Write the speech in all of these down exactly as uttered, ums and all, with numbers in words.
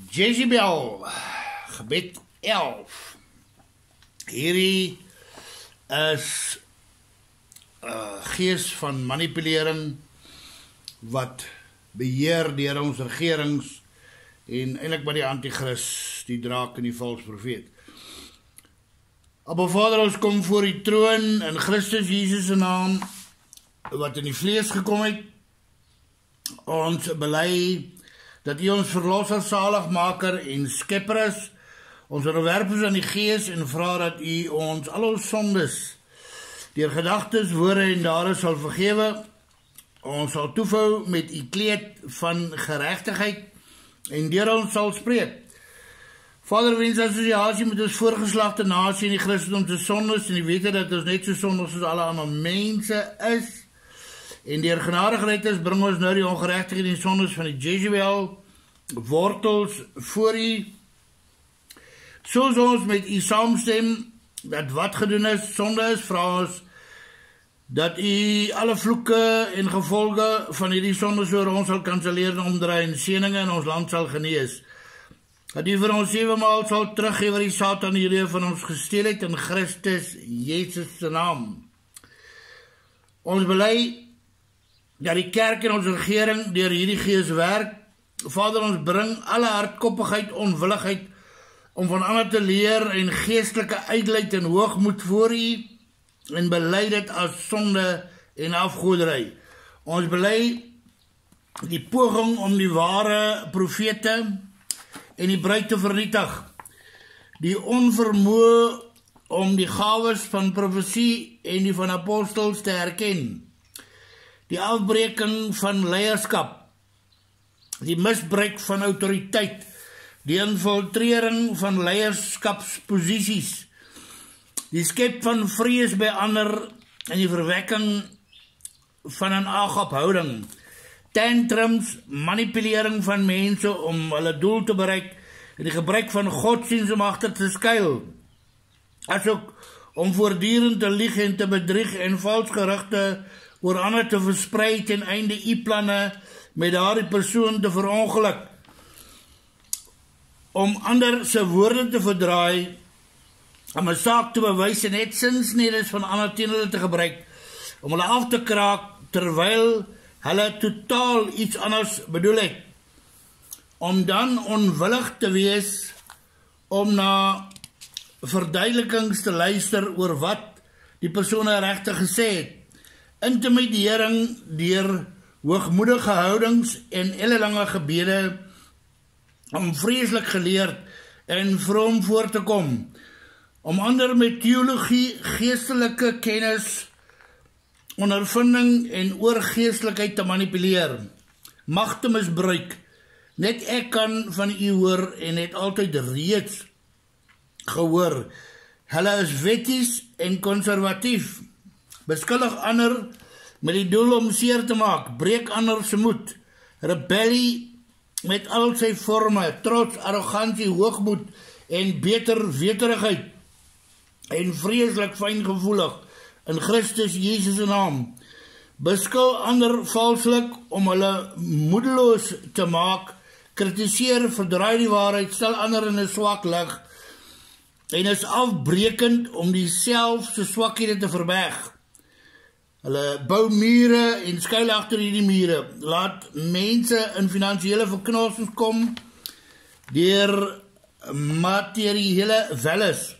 Jezebel, gebed elf. Hierdie is uh, gees van manipulering wat beheer deur ons regerings en eintlik by die antichrist, die draak en die valse profeet. Abba Vader, ons kom voor die troon in Christus Jesus se naam, wat in die vlees gekom het. Ons bely dat U ons verlosser, zaligmaker en skepper is. Ons onderwerp is aan die Gees en vra dat U ons al ons sondes deur gedagtes, woorde en dade sal vergewe. Ons sal toevou met U kleed van geregtigheid en deur ons sal spreek. Vader, wens assosiasie met ons voorgeslagte nasie en die Christendom te sondes en die wete dat ons net so sondig soos alle ander mense is. En deur genadigheid is, bring ons nou die ongeregtigheid en die sondes van die Jezebel wortels voor U. Soos ons met U saamstem dat wat gedoen is, sonde is, vra ons dat U alle vloeke en gevolge van hierdie sondes oor ons sal kanselleer en omdraai en seëninge in ons land sal genees. Dat U vir ons sewenmaal sal teruggee wat die Satan hierdie van ons gesteel het in Christus Jesus se naam. Ons bely dat die kerk en ons regering deur hierdie gees werk. Vader, ons bring alle hardkoppigheid, onwilligheid om van ander te leer en geestelike uitleid en hoogmoed voor U en bely dit as sonde en afgoderry. Ons bely die poging om die ware profete en die bruid te vernietig. Die onvermoë om die gawes van profesie en die van apostels te herken. Die afbreking van leierskap, die misbruik van autoriteit, die infiltrering van leierskapsposisies, die skep van vrees by ander en die verwekking van 'n aagaphouding, tantrums, manipulering van mense om hulle doel te bereik en die gebruik van godsdienst om agter te skuil, asook om voortdurend te lieg en te bedrieg en vals gerugte oor ander te versprei ten einde U planne met daardie persoon te verongeluk, om ander se woorde te verdraai, om 'n saak te bewys en net sinsnedes van ander teen hulle te gebruik, om hulle af te kraak terwyl hulle totaal iets anders bedoel het, om dan onwillig te wees om na verduidelikings te luister oor wat die persoon regtig gesê het. Intimidering deur hoogmoedige houdings en ellelange gebede om vreeslik geleerd en vroom voor te kom, om ander met teologie, geestelike kennis, ondervinding en oorgeestelikheid te manipuleer, mag te misbruik. Net ek kan van U hoor en het altyd reeds gehoor. Hulle is wetties en konservatief, beskuldig ander met die doel om seer te maak, breek ander se moed, rebellie met al sy vorme, trots, arrogantie, hoogmoed en beter weterigheid en vreeslik fyngevoelig in Christus Jesus se naam. Beskul ander valslik om hulle moedeloos te maak, kritiseer, verdraai die waarheid, stel ander in 'n swak lig en is afbrekend om die self se swakhede te verberg. Hulle bou mure en skuil agter hierdie mure. Laat mense in finansiële verknorsings kom deur materiële welles.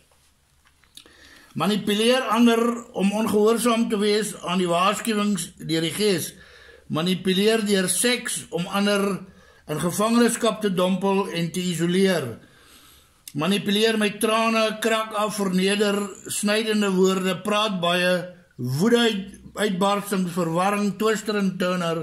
Manipuleer ander om ongehoorsaam te wees aan die waarskuwings deur die Gees. Manipuleer deur seks om ander in gevangenskap te dompel en te isoleer. Manipuleer met trane, krak af, verneder, snydende woorde, praat baie, woede uitbarstings, verwarring, twister en turner,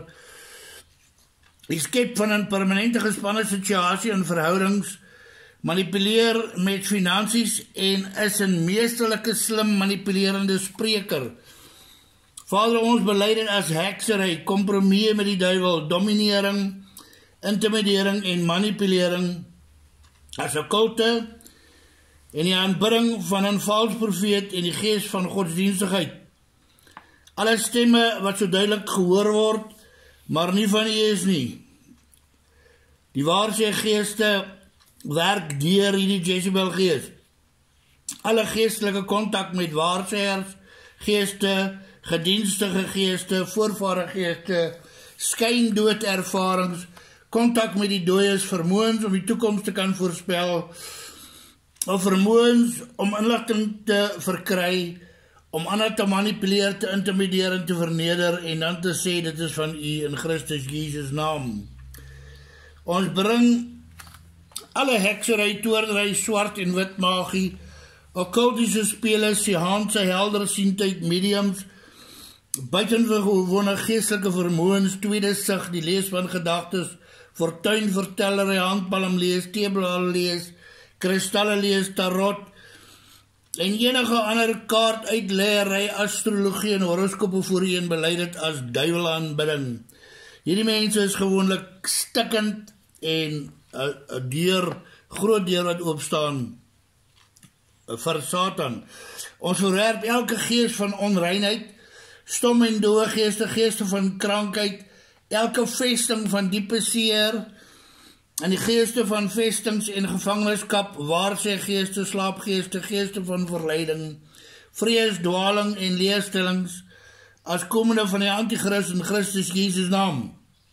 die skep van 'n permanente gespanne situasie in verhoudings, manipuleer met finansies en is 'n meesterlike slim manipulerende spreker. Vader, ons bely dit as heksery, kompromie met die duiwel, dominering, intimidering en manipulering, as 'n kulte en die aanbidding van 'n valse profeet en die gees van godsdienstigheid. Alle stemme wat so duidelik gehoor word, maar nie van U is nie. Die waarsê geeste werk deur hierdie Jezebel gees. Alle geestelike kontak met waarsêers, geeste, gedienstige geeste, voorvadergeeste, skyndood-ervarings, kontak met die dooies, vermoëns om die toekoms te kan voorspel, of vermoëns om inligting te verkry, om ander te manipuleer, te intimideer en te verneder, en dan te sê, dit is van u in Christus Jesus naam. Ons bring alle heksery, toordery, swart en wit magie, occultische spelers, Sehanse, heldersiendheid, mediums, buitengewone geestelike vermoëns, tweede sig, die lees van gedagtes, fortuinvertellery, handpalm lees, teeblaal lees, kristalle lees, tarot, en enige ander kaart uitleery, astrologie en horoskope voorheen beleid het as duivelaanbidding. Hierdie mense is gewoonlik stikkend en een deur, groot deur wat oopstaan vir Satan. Ons verwerp elke geest van onreinheid, stom en dooie geeste, geeste van krankheid, elke vesting van diepe seer, en die geeste van vestings en gevangenskap, waarsê geeste, slaapgeeste, geeste van verleiding, vrees, dwaling en leerstellings, as komende van die Antichrist in Christus Jesus naam.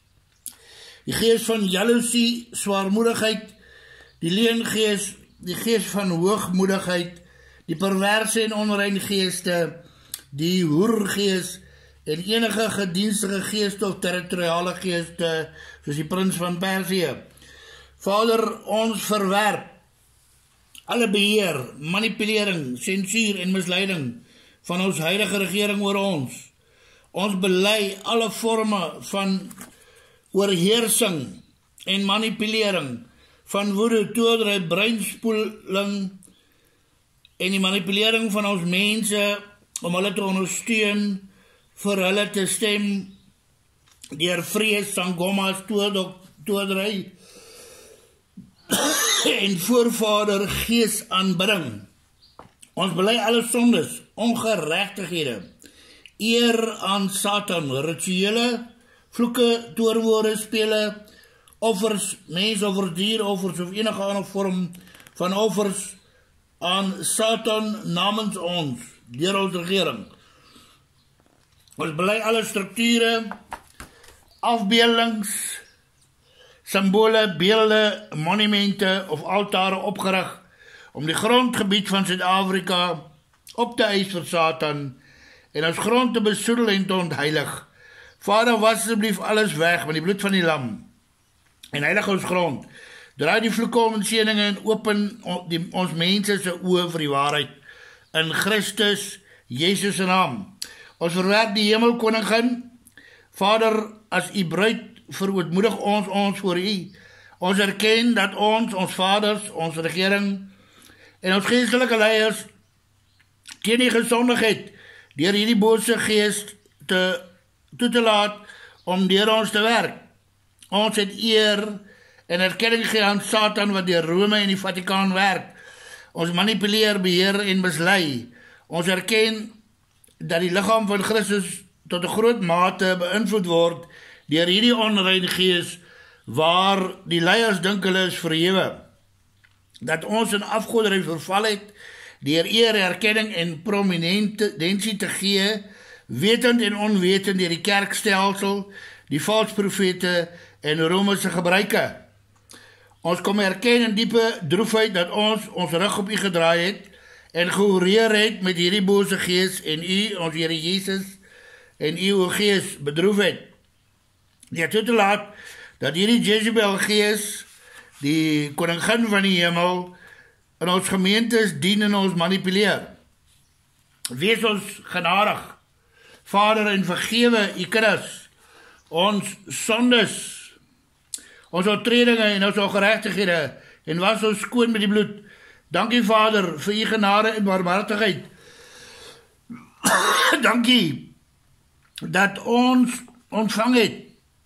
Die geest van jaloesie, zwaarmoedigheid, die leengeest, die geest van hoogmoedigheid, die perverse en onrein geeste, die hoergeest, en enige gedienstige geeste of territoriale geeste, soos die prins van Persie. Vader, ons verwerp alle beheer, manipulering, sensuur en misleiding van ons huidige regering oor ons. Ons belei alle vorme van oorheersing en manipulering, van woede, toordery, breinspoeling en die manipulering van ons mense om hulle te ondersteun, vir hulle te stem, deur vrees, sangomas, toordery en voorvader gees aanbidding. Ons belei alle sondes, ongeregtighede, eer aan Satan, rituele, vloeke, toorwoorde, spele, offers, mensoffers, dieroffers of enige ander vorm van offers aan Satan namens ons, deur ons regering. Ons belei alle strukture, afbeeldings, symbole, beelde, monumente of altare opgerig om die grondgebied van Suid-Afrika op te eis vir Satan en ons grond te besoedel en te ontheilig. Vader, was asseblief alles weg met die bloed van die lam en heilig ons grond. Draai die vloeke om en seëninge en open die, ons mense se oë vir die waarheid in Christus Jesus se naam. Ons verwerp die hemelkoningin. Vader, as u bruid verootmoedig ons ons voor u. Ons erken dat ons, ons vaders, ons regering en ons geestelike leiers teen die gesondigheid deur hierdie bose geest te toe te laat om deur ons te werk. Ons het eer en erkenning gegee aan Satan wat deur Rome en die Vatikaan werk. Ons manipuleer, beheer en mislei. Ons erken dat die liggaam van Christus tot 'n groot mate beïnvloed word deur hierdie onrein gees waar die leiers dink hulle is verhewe. Dat ons in afgoderry verval het deur eer, erkenning en prominensie te gee, wetend en onwetend deur die kerkstelsel, die valsprofete en Romeinse gebruike. Ons kom erken in diepe droefheid dat ons ons rug op u gedraai het en gehoreer het met hierdie bose gees en u, ons Here Jesus, en u o gees bedroef het. Deur toe te laat dat hierdie Jezebel gees, die koningin van die hemel, in ons gemeentes dien en ons manipuleer. Wees ons genadig, Vader, en vergewe u kinders, ons sondes, ons oortredinge en ons ongeregtighede, en was ons skoon met die bloed. Dankie, Vader, vir u genade en barmhartigheid. Dankie dat ons ontvang het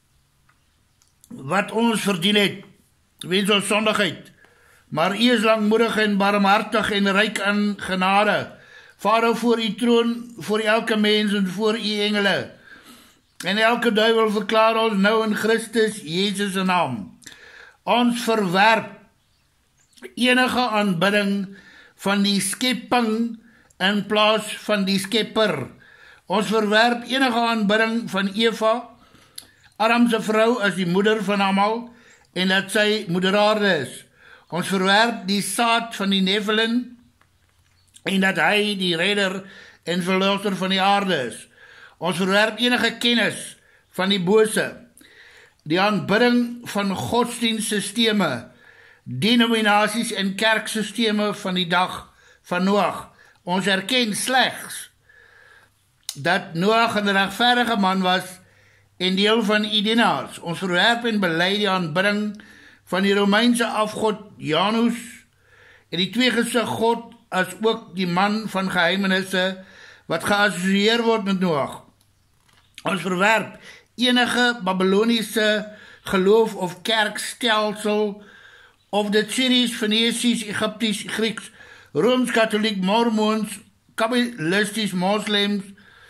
wat ons verdien het, weens ons sondigheid. Maar u is langmoedig en barmhartig en ryk aan genade. Vader, voor u troon, voor elke mens en voor u engele. En elke duivel verklaar ons nou in Christus Jezus' naam. Ons verwerp enige aanbidding van die skepping in plaas van die skepper. Ons verwerp enige aanbidding van Eva, Adam se vrou as die moeder van almal, en dat sy moederaarde is. Ons verwerp die saad van die Nephilim, en dat hy die redder en verlosser van die aarde is. Ons verwerp enige kennis van die bose, die aanbidding van godsdienstsysteme, denominasies en kerksysteme van die dag van Noag. Ons erken slegs dat Noag 'n regverdige man was en deel van die dienaars. Ons verwerp en bely die aanbidding van die Romeinse afgod Janus en die tweegesig God as ook die man van geheimenisse wat geassosieer word met Noag. Ons verwerp enige Babyloniese geloof of kerkstelsel of dit Syrisch, Fenesisch, Egyptisch, Grieks, Rooms-Katholiek, Mormons, Kabbalistisch, Moslems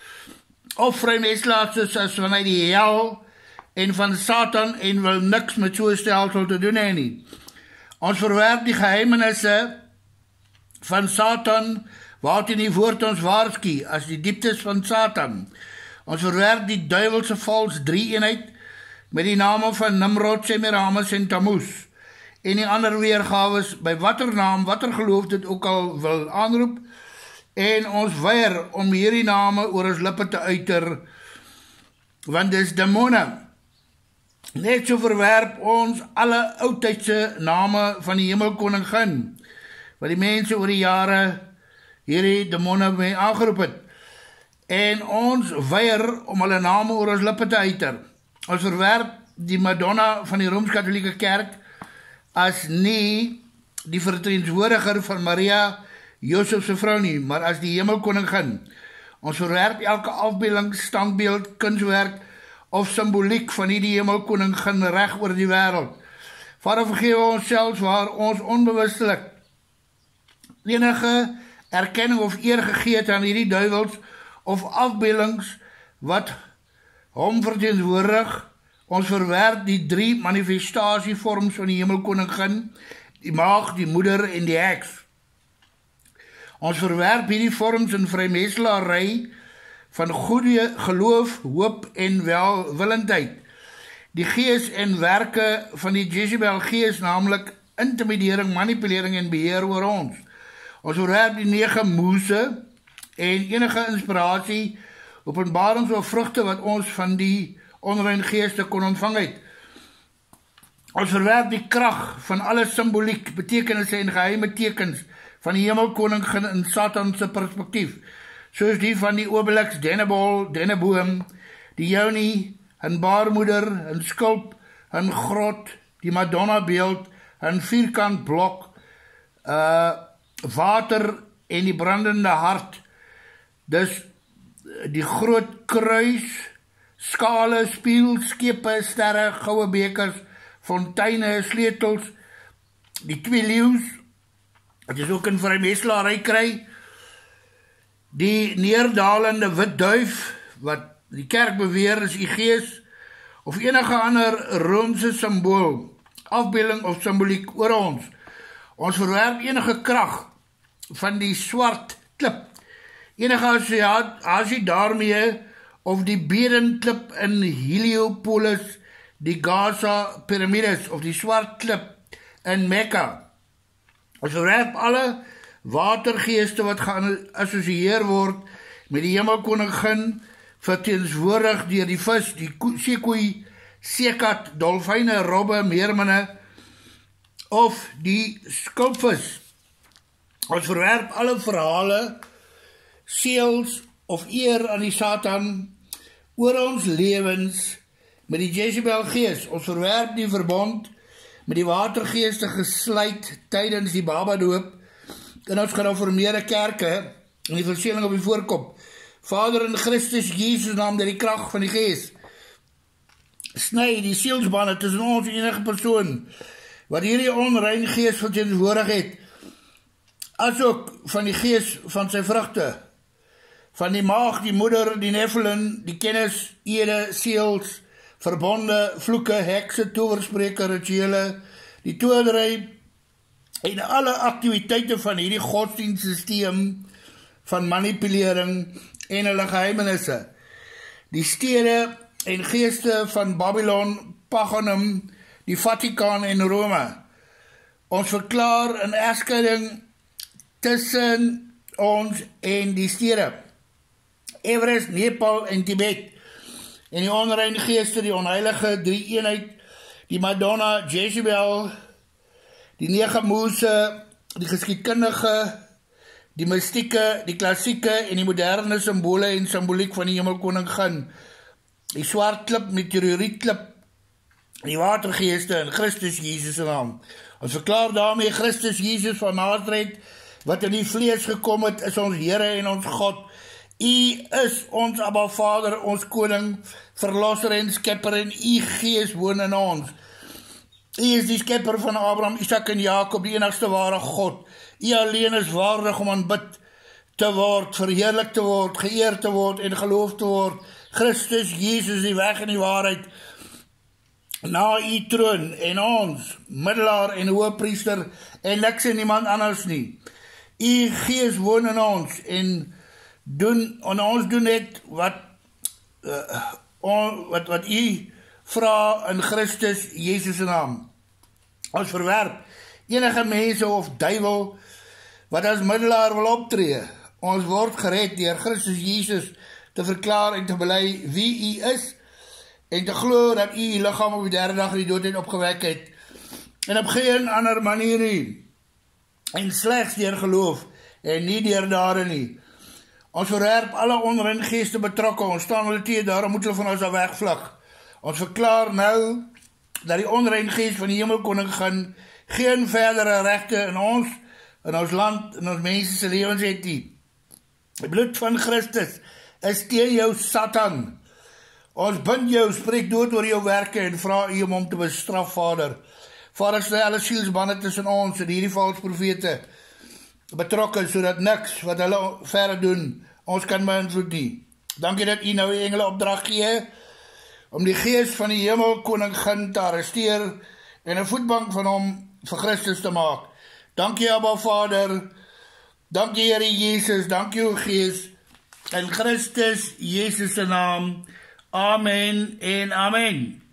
of vrymetslaars as vanuit die hel en van Satan en wil niks met so 'n stelsel te doen hê nie. Ons verwerp die geheimenisse van Satan waarteen die woord ons waarsku as die dieptes van Satan. Ons verwerp die duiwelse vals drie-eenheid met die name van Nimrod, Semiramis en Tammuz en die ander weergawes by watter naam, watter geloof dit ook al wil aanroep en ons weier om hierdie name oor ons lippe te uiter want dis demone. Net so verwerp ons alle oudtydse name van die hemelkoningin wat die mense oor die jare hierdie demone mee aangeroep het. En ons weier om hulle name oor ons lippe te uiter. Ons verwerp die Madonna van die Rooms-Katholieke Kerk as nie die verteenwoordiger van Maria, Josef se vrou nie, maar as die hemelkoningin. Ons verwerp elke afbeelding, standbeeld, kunswerk of simboliek van die hemelkoningin reg oor die wêreld. Vader, vergewe ons selfs waar ons onbewustelik enige erkenning of eer gegee het aan hierdie duiwels of afbeeldings wat hom verteenwoordig. Ons verwerp die drie manifestasievorms van die hemelkoningin, die maagd, die moeder en die heks. Ons verwerp hierdie vorms in vrymetslaarry van goeie geloof, hoop en welwillendheid. Die gees en werke van die Jezebel gees, naamlik intimidering, manipulering en beheer oor ons. Ons verwerp die nege moese en enige inspirasie, openbarings of vrugte wat ons van die onrein geeste kon ontvang het. Ons verwerp die krag van alle simboliek, betekenisse en geheime tekens van die hemelkoningin in Satanse perspektief, soos die van die obelix, dennebol, denneboom, die jouni, 'n baarmoeder, 'n skulp, 'n grot, die Madonna beeld, 'n vierkant blok, uh, water en die brandende hart. Dus die groot kruis, skale, spieël, skepe, sterre, goue bekers, fonteine, sleutels, die twee leeu's, wat is ook in vrymetslaarry kry, die neerdalende wit duif, wat die kerk beweer is die gees, of enige ander Romeinse symbool, afbeelding of simboliek oor ons. Ons verwerp enige krag van die swart klip, enige assosiasie daarmee, of die berenklip in Heliopolis, die Gaza piramides, of die swart klip in Mekka. Ons verwerp alle watergeeste wat geassosieer word met die hemelkoningin, verteenwoordig deur die vis, die seekoei, seekat, dolfyne, robbe, meerminne, of die skulpvis. Ons verwerp alle verhale, seels of eer aan die Satan oor ons lewens met die Jezebel gees. Ons verwerp die verbond met die watergeeste gesluit tydens die babadoop in ons gereformeerde kerke en die verseëling op die voorkop. Vader, in Christus Jesus naam, dat die krag van die gees sny die sielsbande tussen ons enige persoon wat hierdie onrein gees verteenwoordig het, as ook van die gees van sy vrugte, van die maag, die moeder, die Nephilim, die kennis, ede, seels, verbonde, vloeke, hekse, towerspreke, rituele, die towerry, en alle aktiwiteite van hierdie godsdienstsysteem van manipulering en hulle geheimenisse. Die stede en geeste van Babylon, Paganum, die Vatikaan en Rome. Ons verklaar 'n egskeiding tussen ons en die stede. Everest, Nepal en Tibet. En die onreine geeste, die onheilige drie-eenheid, die Madonna, Jezebel, die nege moese, die geskiedkundige, die mystieke, die klassieke en die moderne simbole en simboliek van die hemelkoning gaan. Die swart klip, meteorietklip, die watergeeste in Christus Jesus se naam. Ons verklaar daarmee Christus Jesus van Nazareth, wat in die vlees gekom het, is ons Here en ons God. U is ons Abba Vader, ons koning, verlosser en skepper, en u gees woon in ons. U is die skepper van Abraham, Isak en Jakob, die enigste ware God. U alleen is waardig om aanbid te word, verheerlik te word, geëer te word en geloof te word. Christus Jesus, die weg en die waarheid, na u troon en ons, middelaar en hoëpriester, en niks en niemand anders nie. U gees woon in ons, en doen, en ons doen net wat, uh, on, wat, wat u vra in Christus Jesus naam. Ons verwerp enige mense of duiwel wat as middelaar wil optree. Ons word gered deur Christus Jesus te verklaar en te bely wie u is en te glo dat u die liggaam op die derde dag in die dood het opgewek het en op geen ander manier nie en slegs deur geloof en nie deur dade nie. Ons verwerp alle onreine geeste betrokke, ons staan hulle teë, daarom moet hulle van ons af wegvlug. Ons verklaar nou dat die onreine geest van die hemelkoning gaan geen verdere regte in ons, in ons land, in ons mense se lewens het nie. Die bloed van Christus is teen jou Satan. Ons bind jou, spreek dood oor jou werke en vra u om hom te bestraf, Vader. Vader, sny alle sielsbande tussen ons en hierdie valse profete betrokke, sodat niks wat hulle verder doen, ons kan beïnvloed nie. Dankie dat u nou die engele opdrag gee, om die gees van die hemelkoning gaan te arresteer, en 'n voetbank van hom vir Christus te maak. Dankie, Abba Vader, dankie Here Jesus, dankie o Gees, in Christus Jesus se naam, amen en amen.